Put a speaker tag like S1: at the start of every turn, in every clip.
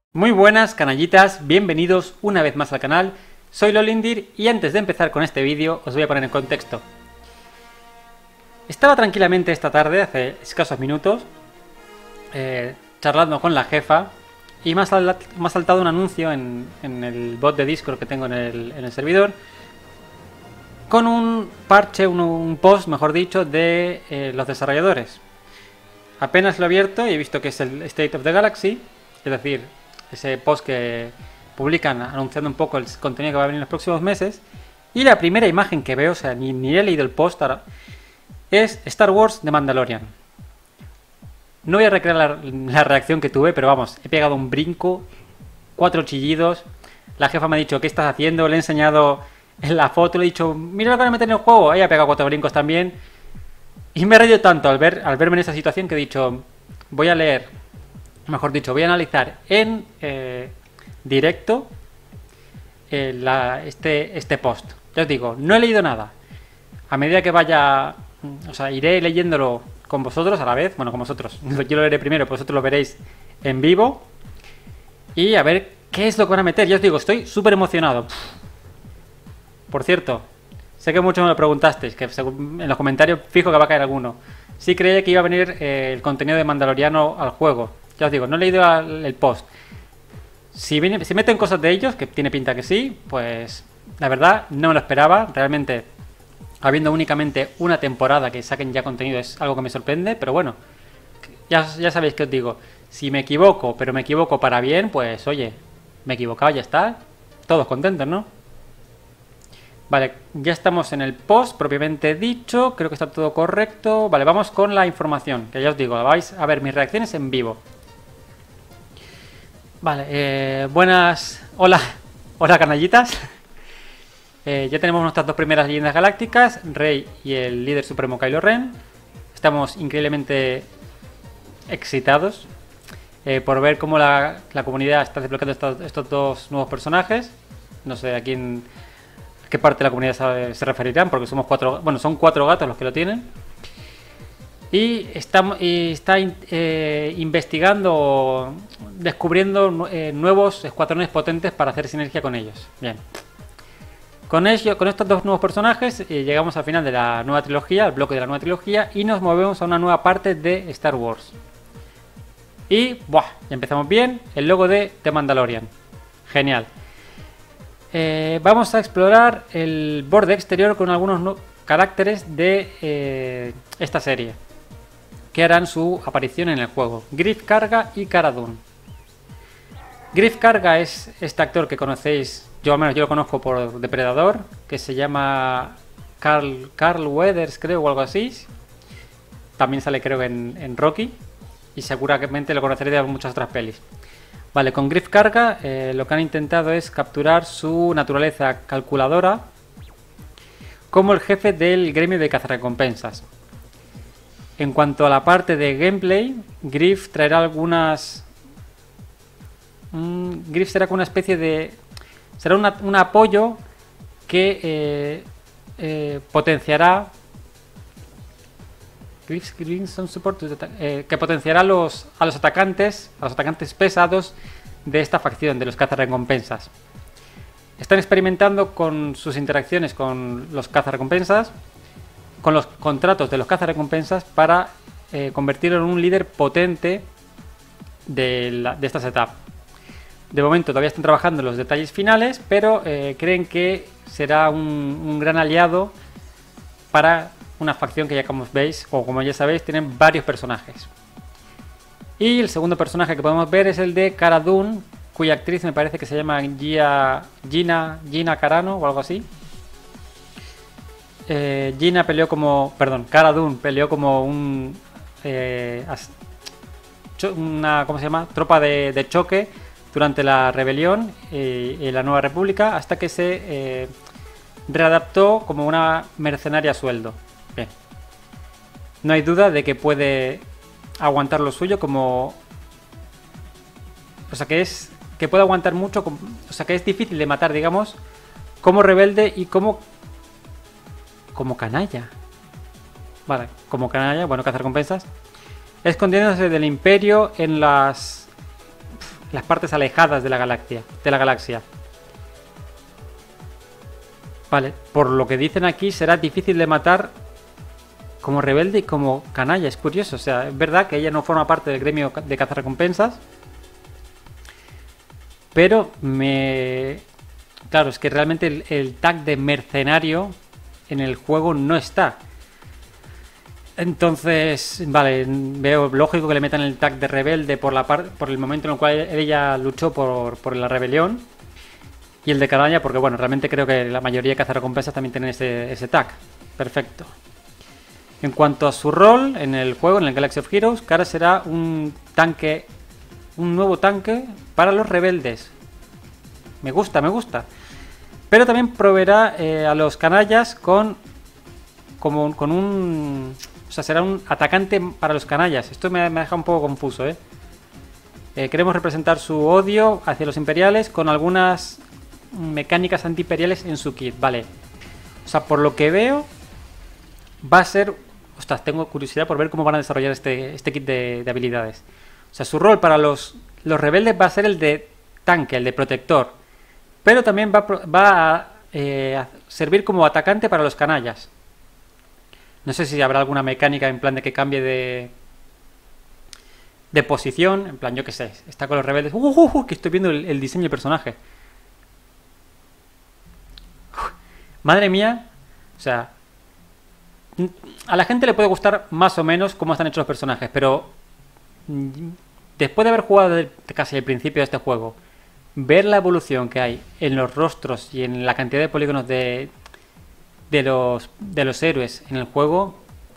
S1: Muy buenas canallitas, bienvenidos una vez más al canal, soy Lolindir y antes de empezar con este vídeo os voy a poner en contexto. Estaba tranquilamente esta tarde, hace escasos minutos, charlando con la jefa y me ha saltado un anuncio en el bot de Discord que tengo en el servidor con un parche, un post mejor dicho, de los desarrolladores. Apenas lo he abierto y he visto que es el State of the Galaxy, es decir, ese post que publican anunciando un poco el contenido que va a venir en los próximos meses. Y la primera imagen que veo, o sea, ni he leído el post ahora, es Star Wars de Mandalorian. No voy a recrear la reacción que tuve, pero vamos, he pegado un brinco, 4 chillidos. La jefa me ha dicho, ¿qué estás haciendo? Le he enseñado en la foto, le he dicho, mira lo que van a meter en el juego. Ella ha pegado 4 brincos también. Y me he reído tanto al verme en esa situación que he dicho, voy a leer, mejor dicho, voy a analizar en directo este post. Ya os digo, no he leído nada. A medida que vaya, o sea, iré leyéndolo con vosotros a la vez. Bueno, con vosotros. Yo lo leeré primero, pues vosotros lo veréis en vivo. Y a ver qué es lo que van a meter. Ya os digo, estoy súper emocionado. Por cierto, sé que muchos me lo preguntasteis, que en los comentarios fijo que va a caer alguno. Sí creía que iba a venir el contenido de Mandaloriano al juego. Ya os digo, no he leído el post. Si meten cosas de ellos, que tiene pinta que sí, pues la verdad no me lo esperaba. Realmente, habiendo únicamente una temporada que saquen ya contenido es algo que me sorprende. Pero bueno, ya sabéis que os digo. Si me equivoco, pero me equivoco para bien, pues oye, me he equivocado, ya está. Todos contentos, ¿no? Vale, ya estamos en el post propiamente dicho. Creo que está todo correcto. Vale, vamos con la información, que ya os digo, vais a ver mis reacciones en vivo. Vale, buenas... Hola canallitas. Ya tenemos nuestras dos primeras leyendas galácticas, Rey y el líder supremo Kylo Ren. Estamos increíblemente excitados por ver cómo la comunidad está desbloqueando estos dos nuevos personajes. No sé a qué parte de la comunidad se referirán, porque somos son 4 gatos los que lo tienen. Y está investigando, descubriendo nuevos escuadrones potentes para hacer sinergia con ellos. Bien. Con estos dos nuevos personajes llegamos al final de la nueva trilogía, al bloque de la nueva trilogía, y nos movemos a una nueva parte de Star Wars. Y, ¡buah! Ya empezamos bien. El logo de The Mandalorian. Genial. Vamos a explorar el borde exterior con algunos caracteres de esta serie que harán su aparición en el juego: Greef Karga y Cara Dune. Greef Karga es este actor que conocéis, yo al menos yo lo conozco por Depredador, que se llama Carl Weathers, creo, o algo así. También sale, creo, en Rocky, y seguramente lo conoceréis de muchas otras pelis. Vale, con Greef Karga lo que han intentado es capturar su naturaleza calculadora como el jefe del gremio de cazarrecompensas. En cuanto a la parte de gameplay, Greef traerá Greef será como una especie de... Será un apoyo que potenciará... que potenciará a los atacantes pesados de esta facción, de los cazarrecompensas. Están experimentando con sus interacciones con los cazarrecompensas, con los contratos de los cazarrecompensas, para convertirlo en un líder potente de esta setup. De momento todavía están trabajando en los detalles finales, pero creen que será un gran aliado para una facción que, ya como veis, o como ya sabéis, tienen varios personajes. Y el segundo personaje que podemos ver es el de Cara Dune, cuya actriz me parece que se llama Gina Carano o algo así. Cara Dune peleó como una ¿cómo se llama? Tropa de choque durante la rebelión y la Nueva República, hasta que se readaptó como una mercenaria a sueldo. Bien. No hay duda de que puede aguantar lo suyo como... O sea, que puede aguantar mucho, o sea, que es difícil de matar, digamos, como rebelde y como canalla. Vale, como canalla, bueno, cazarrecompensas. Escondiéndose del Imperio en las las partes alejadas de la galaxia. Vale, por lo que dicen aquí será difícil de matar como rebelde y como canalla. Es curioso, o sea, es verdad que ella no forma parte del gremio de cazarrecompensas, pero claro, es que realmente el tag de mercenario en el juego no está. Entonces, vale, veo lógico que le metan el tag de rebelde por el momento en el cual ella luchó por la rebelión. Y el de canalla, porque bueno, realmente creo que la mayoría de cazarrecompensas también tienen ese tag. Perfecto. En cuanto a su rol en el juego, en el Galaxy of Heroes, Kara será un nuevo tanque para los rebeldes. Me gusta. Pero también proveerá a los canallas con un... O sea, será un atacante para los canallas. Esto me deja un poco confuso, ¿eh? Queremos representar su odio hacia los imperiales con algunas mecánicas anti-imperiales en su kit. Vale. O sea, por lo que veo, va a ser... Ostras, tengo curiosidad por ver cómo van a desarrollar este kit de habilidades. O sea, su rol para los rebeldes va a ser el de tanque, el de protector. Pero también va a servir como atacante para los canallas. No sé si habrá alguna mecánica en plan de que cambie de posición. En plan, yo qué sé, está con los rebeldes. Que estoy viendo el diseño del personaje. Madre mía. O sea, a la gente le puede gustar más o menos cómo están hechos los personajes, pero después de haber jugado desde casi el principio de este juego, ver la evolución que hay en los rostros y en la cantidad de polígonos de los héroes en el juego,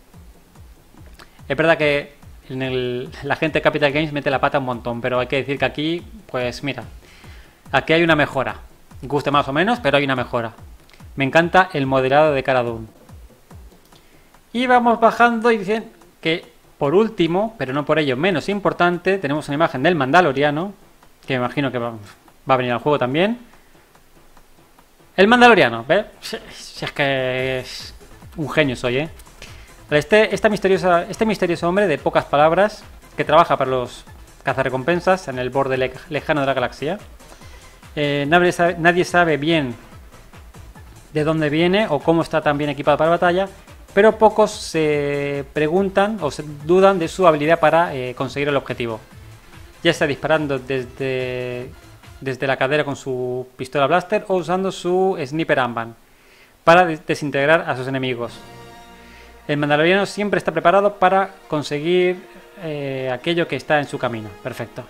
S1: es verdad que la gente de Capital Games mete la pata un montón, pero hay que decir que aquí, pues mira, aquí hay una mejora. Guste más o menos, pero hay una mejora. Me encanta el modelado de Cara Dune. Y vamos bajando y dicen que por último, pero no por ello menos importante, tenemos una imagen del Mandaloriano, que me imagino que va a venir al juego también. El Mandaloriano, ¿ves? Si es que es un genio soy, ¿eh? Este misterioso hombre de pocas palabras, que trabaja para los cazarrecompensas en el borde lejano de la galaxia. Nadie sabe bien de dónde viene o cómo está tan bien equipado para la batalla, pero pocos se preguntan o se dudan de su habilidad para conseguir el objetivo. Ya está disparando desde la cadera con su pistola blaster o usando su sniper armband para desintegrar a sus enemigos. El Mandaloriano siempre está preparado para conseguir aquello que está en su camino. Perfecto.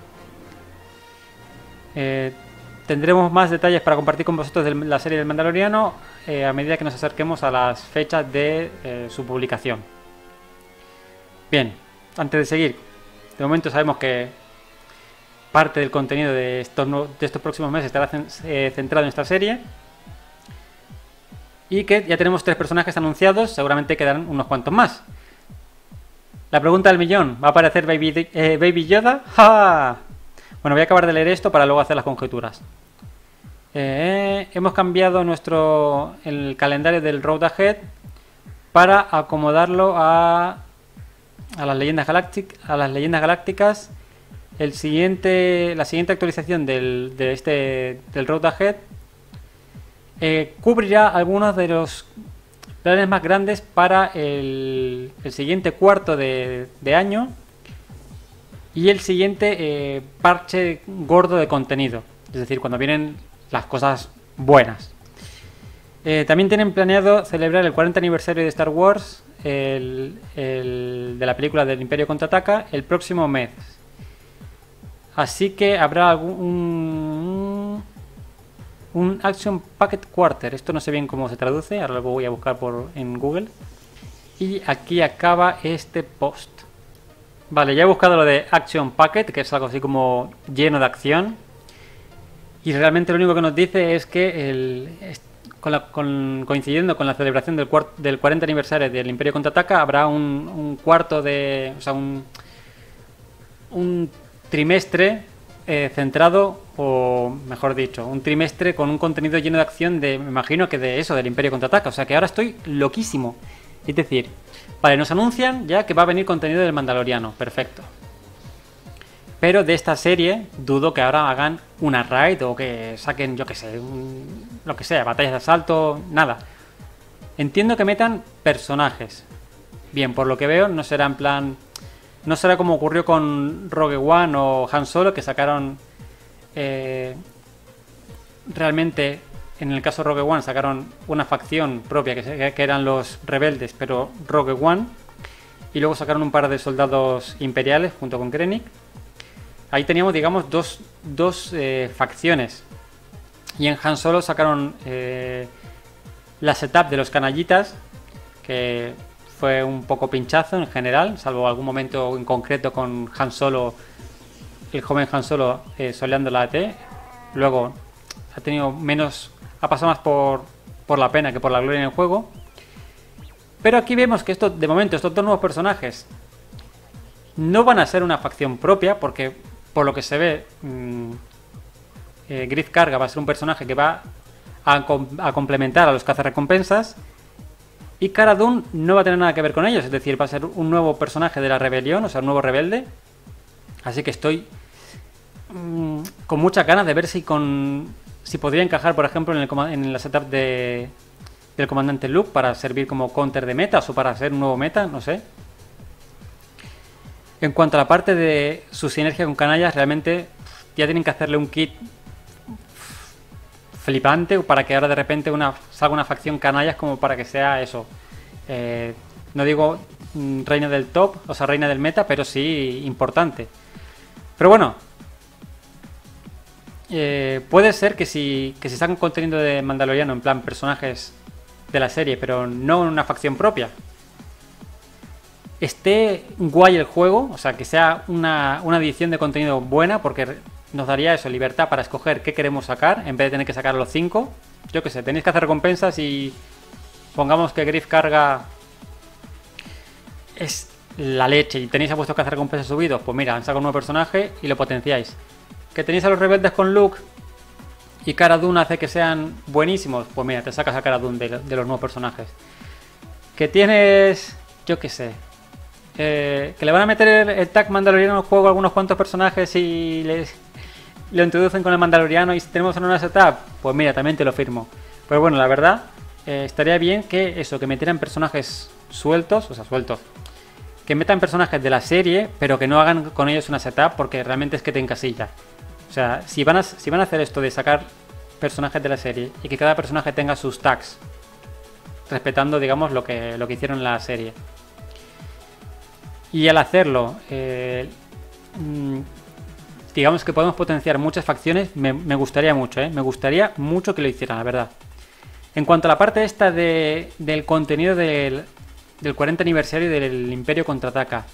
S1: Tendremos más detalles para compartir con vosotros de la serie del Mandaloriano a medida que nos acerquemos a las fechas de su publicación. Bien, antes de seguir, de momento sabemos que parte del contenido de estos próximos meses estará centrado en esta serie. Y que ya tenemos 3 personajes anunciados, seguramente quedarán unos cuantos más. La pregunta del millón, ¿va a aparecer Baby Yoda? ¡Ja! Bueno, voy a acabar de leer esto para luego hacer las conjeturas. Hemos cambiado el calendario del Road Ahead para acomodarlo a las leyendas galácticas. La siguiente actualización del Road Ahead cubrirá algunos de los planes más grandes para el siguiente cuarto de año y el siguiente parche gordo de contenido, es decir, cuando vienen las cosas buenas. También tienen planeado celebrar el 40 aniversario de Star Wars, de la película del Imperio Contraataca, el próximo mes. Así que habrá un Action Packet Quarter. Esto no sé bien cómo se traduce, ahora lo voy a buscar en Google. Y aquí acaba este post. Vale, ya he buscado lo de Action Packet, que es algo así como lleno de acción. Y realmente lo único que nos dice es que coincidiendo con la celebración del 40 aniversario del Imperio Contraataca, habrá un cuarto de... O sea, un trimestre centrado, o mejor dicho, un trimestre con un contenido lleno de acción me imagino que del Imperio Contraataca. O sea que ahora estoy loquísimo. Es decir, vale, nos anuncian ya que va a venir contenido del Mandaloriano. Perfecto. Pero de esta serie dudo que ahora hagan una raid o que saquen, yo que sé, lo que sea, batallas de asalto, nada. Entiendo que metan personajes. Bien, por lo que veo, no será en plan... No será como ocurrió con Rogue One o Han Solo, que sacaron... realmente, en el caso de Rogue One, sacaron una facción propia, que eran los rebeldes, pero Rogue One. Y luego sacaron un par de soldados imperiales junto con Krennic. Ahí teníamos, digamos, dos facciones. Y en Han Solo sacaron la setup de los canallitas, que fue un poco pinchazo en general, salvo algún momento en concreto con Han Solo, el joven Han Solo soleando la AT. Luego ha tenido menos, ha pasado más por la pena que por la gloria en el juego. Pero aquí vemos que esto, de momento, estos dos nuevos personajes no van a ser una facción propia, porque por lo que se ve, Greef Karga va a ser un personaje que va a complementar a los cazarrecompensas, y Cara Dune no va a tener nada que ver con ellos, es decir, va a ser un nuevo personaje de la rebelión, o sea, un nuevo rebelde. Así que estoy con muchas ganas de ver si podría encajar, por ejemplo, en la setup del comandante Luke para servir como counter de metas o para ser un nuevo meta, no sé. En cuanto a la parte de su sinergia con canallas, realmente ya tienen que hacerle un kit flipante para que ahora de repente salga una facción canallas como para que sea eso. No digo reina del top, o sea, reina del meta, pero sí importante. Pero bueno, puede ser que si sacan contenido de Mandaloriano en plan personajes de la serie, pero no una facción propia, esté guay el juego, o sea, que sea una edición de contenido buena, porque nos daría eso, libertad para escoger qué queremos sacar, en vez de tener que sacar los 5. Yo qué sé, tenéis que hacer recompensas y pongamos que Greef Karga es la leche y tenéis a vuestros cazarrecompensas subidos, pues mira, han sacado un nuevo personaje y lo potenciáis. Que tenéis a los rebeldes con Luke y Cara Dune hace que sean buenísimos, pues mira, te sacas a Cara Dune de los nuevos personajes. Que tienes, yo qué sé, que le van a meter el tag mandaloriano al juego a algunos cuantos personajes y lo introducen con el mandaloriano y si tenemos una setup, pues mira, también te lo firmo. Pues bueno, la verdad, estaría bien que metieran personajes sueltos, que metan personajes de la serie, pero que no hagan con ellos una setup, porque realmente es que te encasilla. O sea, si van a hacer esto de sacar personajes de la serie y que cada personaje tenga sus tags, respetando, digamos, lo que hicieron en la serie. Y al hacerlo, digamos que podemos potenciar muchas facciones, me gustaría mucho, me gustaría mucho que lo hicieran, la verdad. En cuanto a la parte esta del contenido del 40 aniversario del Imperio Contraataca,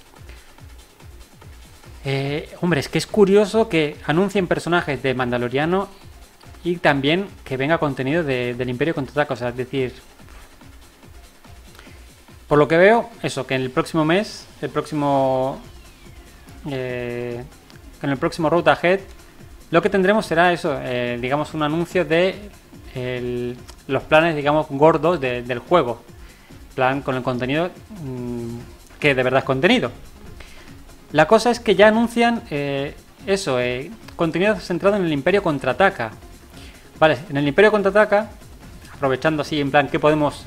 S1: hombre, es que es curioso que anuncien personajes de Mandaloriano y también que venga contenido del Imperio Contraataca, o sea, es decir, por lo que veo, eso, que en el próximo mes, en el próximo Road Ahead, lo que tendremos será eso, digamos, un anuncio de los planes, digamos, gordos del juego. Plan con el contenido que de verdad es contenido. La cosa es que ya anuncian contenido centrado en el Imperio Contraataca. Vale, en el Imperio Contraataca, aprovechando así en plan de qué podemos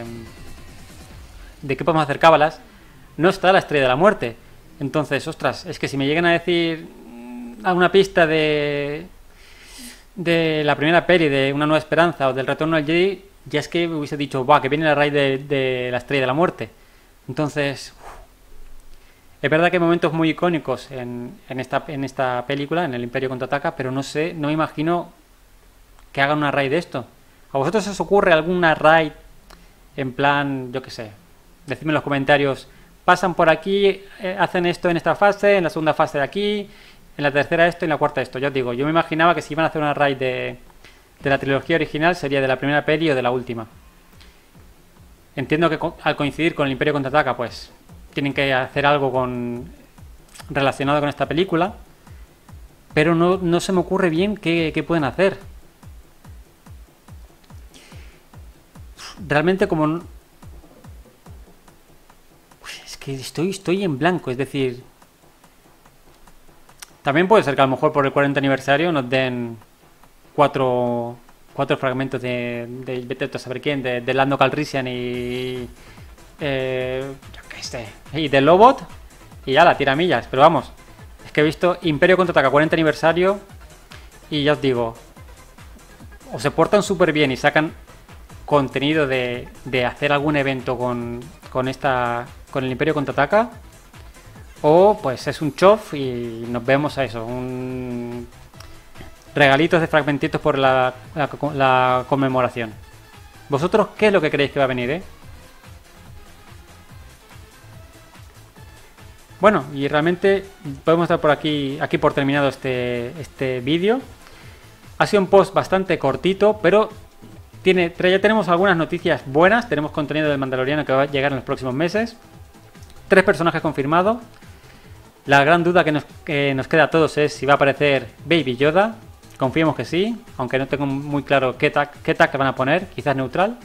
S1: hacer cábalas, no está la Estrella de la Muerte. Entonces, ostras, es que si me llegan a decir alguna pista de la primera peli de Una Nueva Esperanza o del Retorno al Jedi, ya es que hubiese dicho, que viene la raíz de la Estrella de la Muerte. Entonces, es verdad que hay momentos muy icónicos en esta película, en el Imperio Contraataca, pero no me imagino que hagan una raid de esto. ¿A vosotros os ocurre alguna raid en plan, yo qué sé? Decidme en los comentarios, pasan por aquí, hacen esto en esta fase, en la segunda fase de aquí, en la tercera esto y en la cuarta esto. Ya os digo, yo me imaginaba que si iban a hacer una raid de la trilogía original sería de la primera peli o de la última. Entiendo que al coincidir con el Imperio Contraataca, pues tienen que hacer algo relacionado con esta película, pero no se me ocurre bien qué pueden hacer. Realmente es que estoy en blanco, es decir, También puede ser que a lo mejor por el 40 aniversario nos den cuatro fragmentos de vete a saber quién, de Lando Calrissian y yo qué sé, y de Lobot y ya la tira millas. Pero vamos, es que he visto Imperio Contraataca 40 aniversario y ya os digo, o se portan súper bien y sacan contenido de hacer algún evento con el Imperio Contraataca, o pues es un chof y nos vemos a eso, un regalitos de fragmentitos por la conmemoración. ¿Vosotros qué es lo que creéis que va a venir, Bueno, y realmente podemos dar por aquí por terminado este vídeo. Ha sido un post bastante cortito, pero ya tenemos algunas noticias buenas. Tenemos contenido del Mandaloriano que va a llegar en los próximos meses. 3 personajes confirmados. La gran duda que nos queda a todos es si va a aparecer Baby Yoda. Confiemos que sí, aunque no tengo muy claro qué tag van a poner, quizás neutral.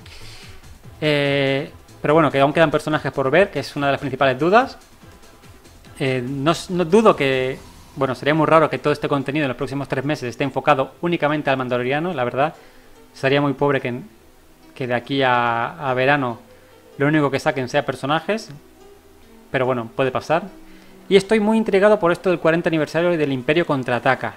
S1: Pero bueno, que aún quedan personajes por ver, que es una de las principales dudas. No dudo que... Bueno, sería muy raro que todo este contenido en los próximos 3 meses esté enfocado únicamente al Mandaloriano, la verdad. Sería muy pobre que de aquí a verano lo único que saquen sea personajes. Pero bueno, puede pasar. Y estoy muy intrigado por esto del 40 aniversario del Imperio Contraataca.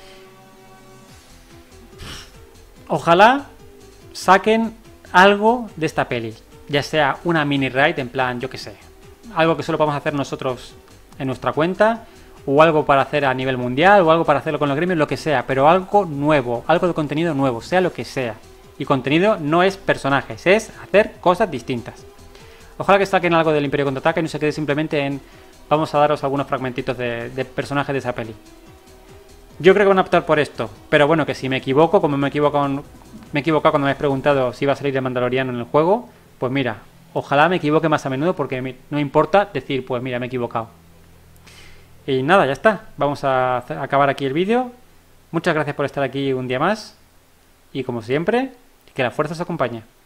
S1: Ojalá saquen algo de esta peli. Ya sea una mini raid en plan, yo qué sé. Algo que solo podamos hacer nosotros en nuestra cuenta. O algo para hacer a nivel mundial. O algo para hacerlo con los gremios, lo que sea. Pero algo nuevo. Algo de contenido nuevo. Sea lo que sea. Y contenido no es personajes. Es hacer cosas distintas. Ojalá que saquen algo del Imperio Contraataca y no se quede simplemente en... Vamos a daros algunos fragmentitos de personajes de esa peli. Yo creo que van a optar por esto. Pero bueno, que si me equivoco, como me he equivocado cuando me habéis preguntado si iba a salir el Mandaloriano en el juego, pues mira, ojalá me equivoque más a menudo porque no importa decir, pues mira, me he equivocado. Y nada, ya está. Vamos a acabar aquí el vídeo. Muchas gracias por estar aquí un día más. Y como siempre, que la fuerza os acompañe.